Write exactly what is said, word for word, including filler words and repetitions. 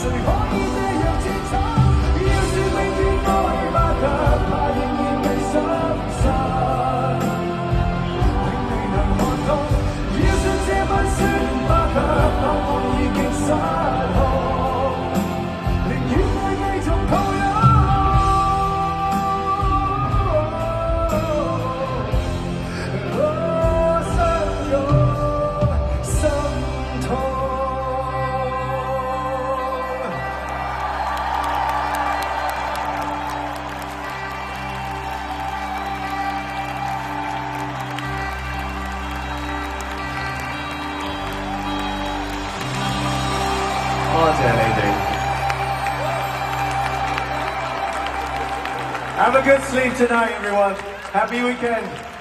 谁可以這樣自嘲？要是永遠愛吧，卻怕仍然未失散。令你能看通，要說這份説話，卻怕我已經失控。寧願愛繼續抱擁。 多謝你哋。Have a good sleep tonight, everyone. Happy weekend.